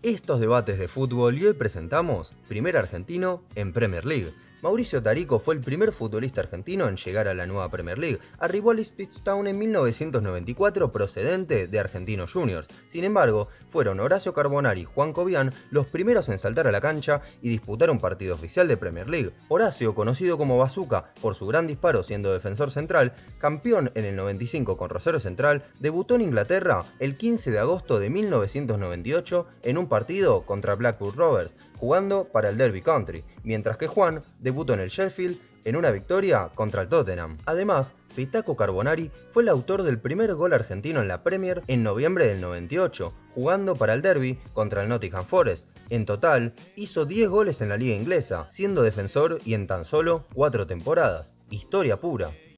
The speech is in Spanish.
Estos debates de fútbol y hoy presentamos Primer Argentino en Premier League. Mauricio Tarico fue el primer futbolista argentino en llegar a la nueva Premier League. Arribó al Ipswich Town en 1994 procedente de Argentinos Juniors. Sin embargo, fueron Horacio Carbonari y Juan Cobian los primeros en saltar a la cancha y disputar un partido oficial de Premier League. Horacio, conocido como Bazooka por su gran disparo siendo defensor central, campeón en el 95 con Rosario Central, debutó en Inglaterra el 15 de agosto de 1998 en un partido contra Blackburn Rovers, jugando para el Derby County, mientras que Juan debutó en el Sheffield en una victoria contra el Tottenham. Además, Pitaco Carbonari fue el autor del primer gol argentino en la Premier en noviembre del 98, jugando para el Derby contra el Nottingham Forest. En total, hizo 10 goles en la liga inglesa, siendo defensor y en tan solo 4 temporadas. Historia pura.